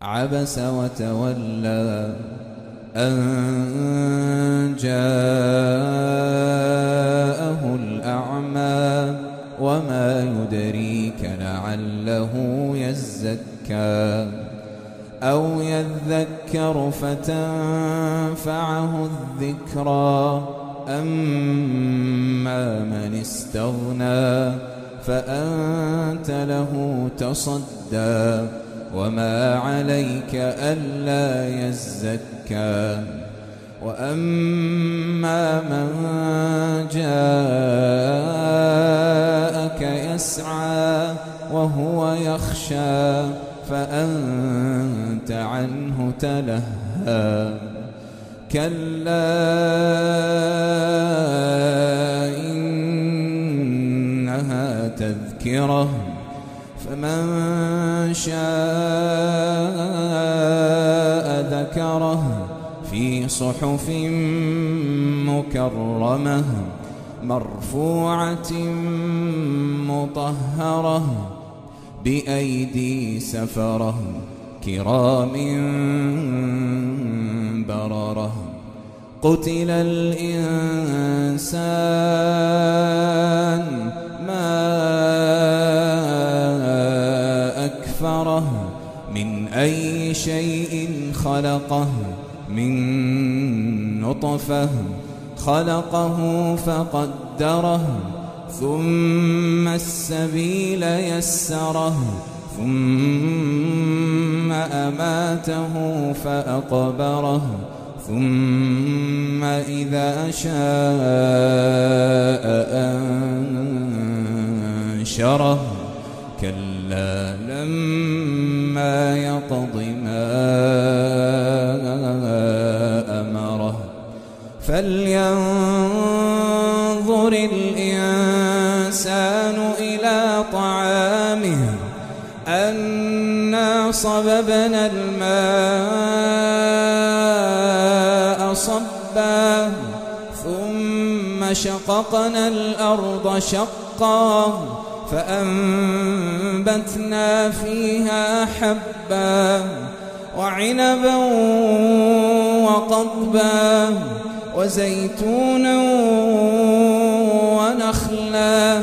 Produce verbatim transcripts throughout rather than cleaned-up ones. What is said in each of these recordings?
عبس وتولى أن جاءه الأعمى وما يدريك لعله يزكى أو يذكر فتنفعه الذكرى أما من استغنى فأنت له تصدى وما عليك ألا يزكى وأما من جاءك يسعى وهو يخشى فأنت عنه تلهى كلا إنها تذكرة فمن شاء ذكره في صحف مكرمة مرفوعة مطهرة بأيدي سفرة كرام بررة قتل الإنسان ما أكفره من أي شيء خلقه من نطفة خلقه فقدره ثم السبيل يسره ثم أماته فأقبره ثم إذا شاء أنشره كلا لما يقض ما أمره فلينظر الإنسان إلى طعامه أنا صببنا الماء صبا ثم شققنا الأرض شقا فأنبتنا فيها حبا وعنبا وقضبا وزيتونا ونخلا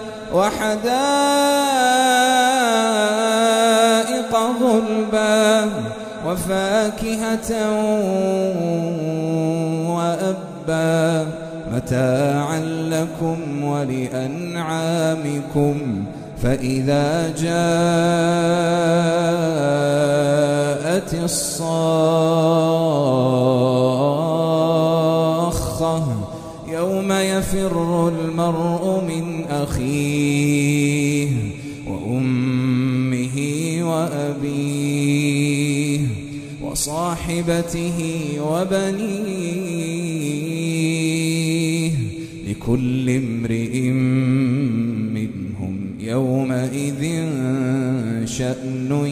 وحدائق غلبا وفاكهة وأبا متاعا لكم ولأنعامكم فإذا جاءت الصاخة يوم يفر المرء من أخيه وأمه وأبيه وصاحبته وبنيه لكل امرئ منهم يومئذ شأن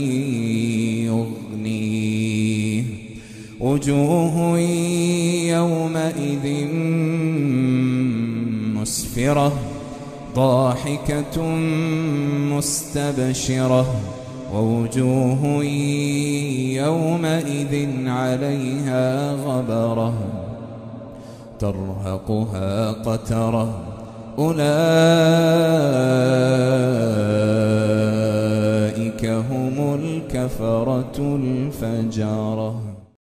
يغنيه وجوه يومئذ مسفرة ضاحكة مستبشرة ووجوه يومئذ عليها غبرة ترهقها قترة أولئك هم الكفرة الفجرة.